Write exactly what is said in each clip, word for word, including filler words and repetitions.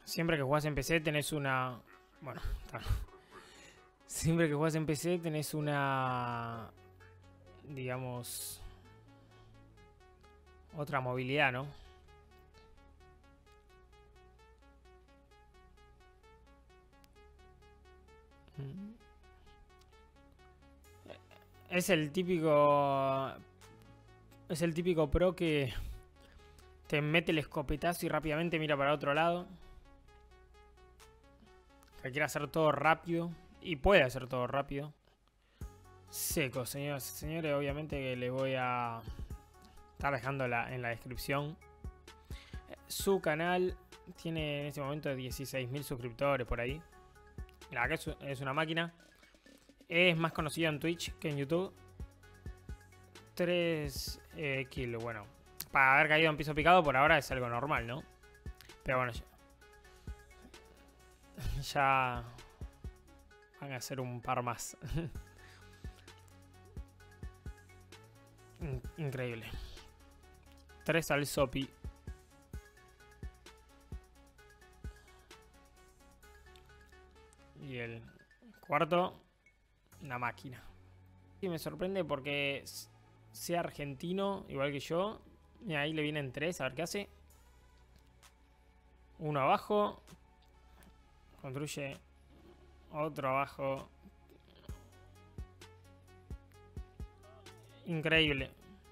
Siempre que jugás en P C tenés una... Bueno, está. Siempre que jugás en P C tenés una... Digamos... Otra movilidad, ¿no? Es el típico... Es el típico pro que... Te mete el escopetazo y rápidamente mira para otro lado. Que quiere hacer todo rápido. Y puede hacer todo rápido. Seco, señoras y señores. Obviamente que les voy a estar dejando la, en la descripción su canal. Tiene en este momento dieciséis mil suscriptores por ahí. La verdad que es, es una máquina. Es más conocido en Twitch que en YouTube. tres eh, kilos, bueno. Para haber caído en piso picado por ahora es algo normal, ¿no? Pero bueno, ya, ya van a ser un par más. Increíble. tres al Sopi. Y el cuarto, una máquina. Y me sorprende porque sea argentino, igual que yo. Y ahí le vienen tres, a ver qué hace. Uno abajo. Construye otro abajo. Increíble.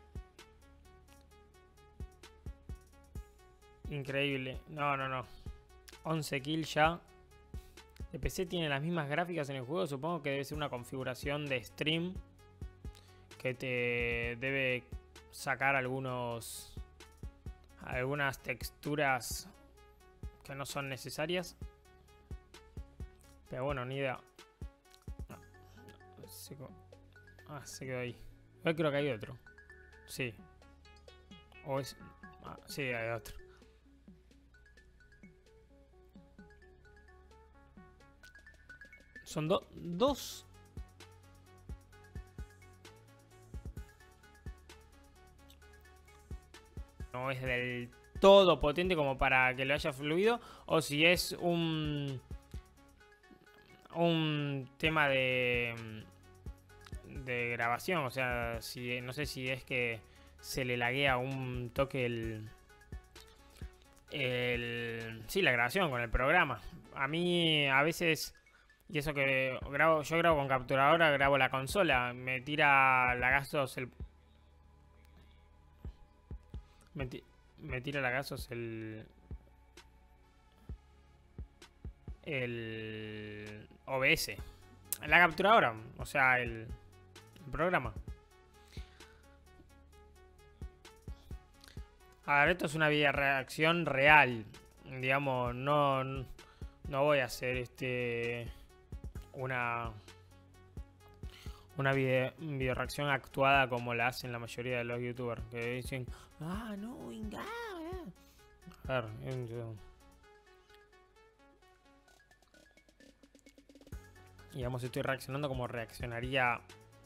Increíble. No, no, no. once kills ya. El P C tiene las mismas gráficas en el juego. Supongo que debe ser una configuración de stream que te debe sacar algunos algunas texturas que no son necesarias. Pero bueno, ni idea. No, no, se ah, se quedó ahí. Yo creo que hay otro. Sí. O es... Ah, sí, hay otro. Son do dos. No es del todo potente como para que lo haya fluido. O si es un... Un tema de... De grabación. O sea, si no sé si es que se le laguea un toque el... El... Sí, la grabación con el programa. A mí a veces... Y eso que grabo, yo grabo con capturadora, grabo la consola. Me tira lagazos el... Me, ti, me tira lagazos el... El... O B S. La capturadora, o sea, el, el programa. A ver, esto es una video reacción real. Digamos, no... No voy a hacer este... Una... Una video, video reacción actuada como la hacen la mayoría de los youtubers. Que dicen... Ah, no, venga. A ver... Yo... Digamos, estoy reaccionando como reaccionaría...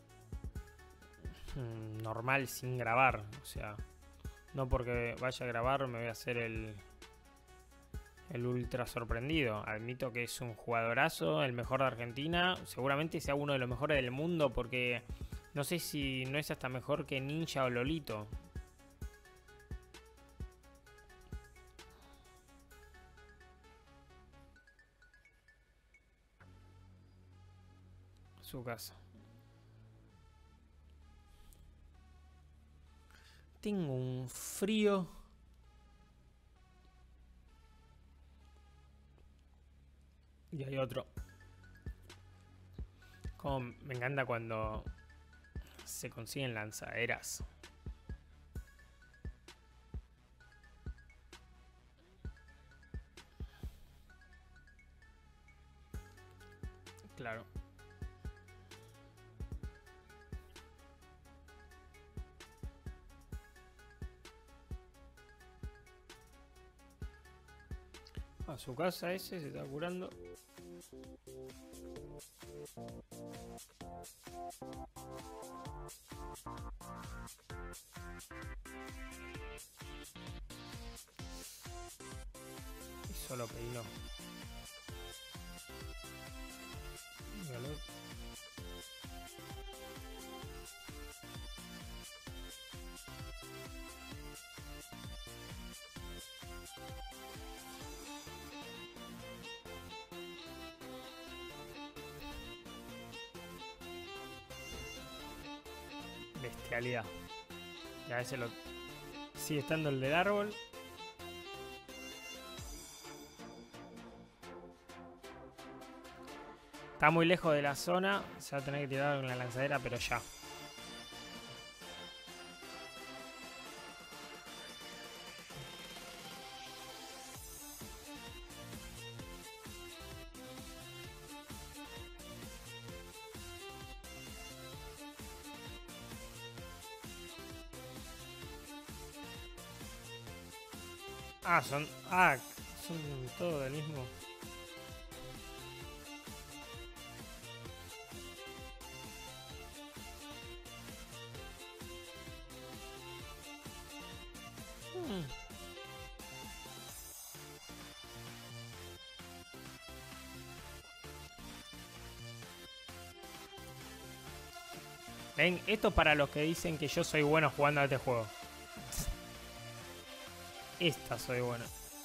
Normal sin grabar. O sea... No porque vaya a grabar me voy a hacer el... El ultra sorprendido. Admito que es un jugadorazo, el mejor de Argentina. Seguramente sea uno de los mejores del mundo porque no sé si no es hasta mejor que Ninja o Lolito. Su casa. Tengo un frío. Y hay otro. Como me encanta cuando se consiguen lanzaderas. Claro. A su casa ese se está curando. solo peino. Bestialidad. Ya ese lo... Sigue estando el del árbol. Está muy lejos de la zona. Se va a tener que tirar con la lanzadera, pero ya. Ah, son... Ah, son todo del mismo. Hmm. Ven, esto para los que dicen que yo soy bueno jugando a este juego. Esta soy buena.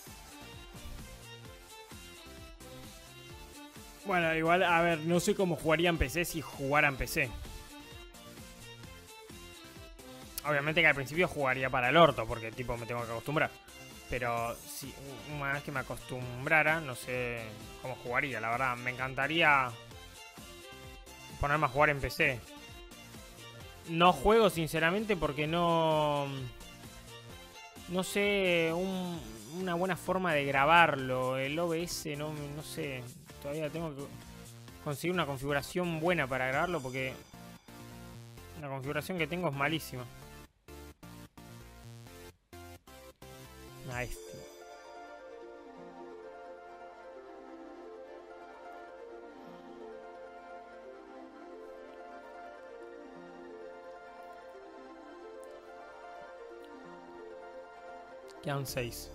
Bueno, igual, a ver, no sé cómo jugaría en P C si jugara en P C. Obviamente que al principio jugaría para el orto, porque tipo me tengo que acostumbrar. Pero si una vez que me acostumbrara, no sé cómo jugaría. La verdad, me encantaría ponerme a jugar en P C. No juego sinceramente porque no... No sé, un, una buena forma de grabarlo. El O B S, no, no sé. Todavía tengo que conseguir una configuración buena para grabarlo porque la configuración que tengo es malísima. Ah, este. Quedan seis.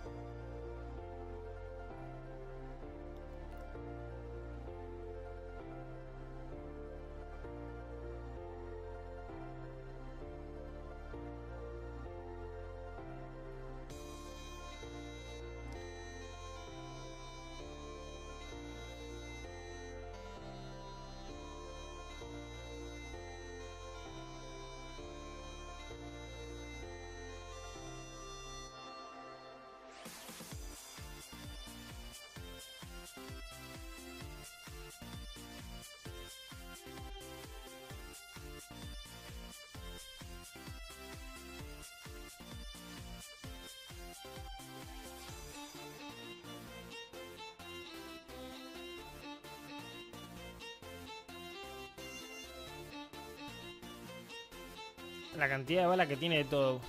La cantidad de balas que tiene de todo.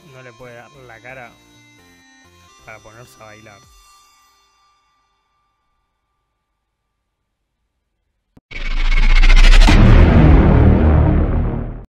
no le puede dar la cara para ponerse a bailar.